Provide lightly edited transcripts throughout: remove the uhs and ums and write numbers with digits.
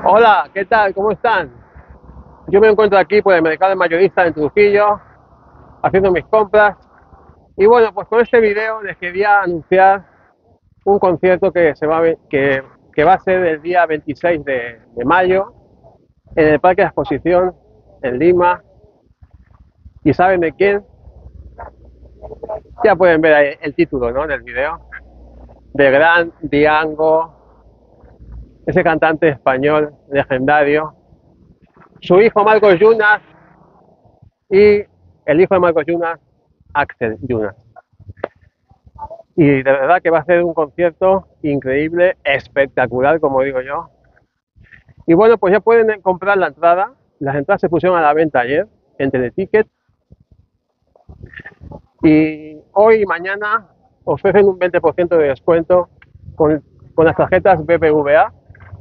Hola, ¿qué tal? ¿Cómo están? Yo me encuentro aquí por el mercado mayorista en Trujillo, haciendo mis compras. Y bueno, pues con este video les quería anunciar un concierto que va a ser el día 26 de mayo en el Parque de Exposición en Lima. ¿Y saben de quién? Ya pueden ver ahí el título, ¿no? Del video. De Gran Diango, ese cantante español legendario. Su hijo Marcos Yunas y el hijo de Marcos Yunas, Axel Yunas. Y de verdad que va a ser un concierto increíble, espectacular, como digo yo. Y bueno, pues ya pueden comprar la entrada. Las entradas se pusieron a la venta ayer en Teleticket. Y hoy y mañana ofrecen un 20% de descuento con las tarjetas BBVA.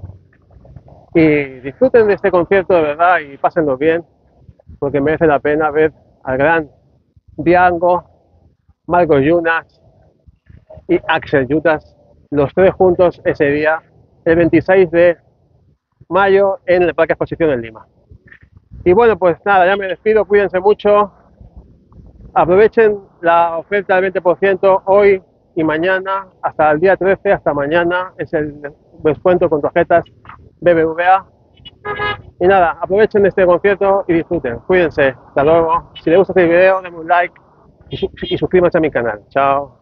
Y disfruten de este concierto de verdad y pásenlo bien, porque merece la pena ver al gran Diango, Marcos Yunas y Axel Yutas, los tres juntos ese día, el 26 de mayo en el Parque Exposición en Lima. Y bueno, pues nada, ya me despido, cuídense mucho, aprovechen la oferta del 20% hoy y mañana, hasta el día 13, hasta mañana, es el descuento con tarjetas BBVA. Y nada, aprovechen este concierto y disfruten, cuídense, hasta luego. Si les gusta este video, denme un like y suscríbanse a mi canal. Chao.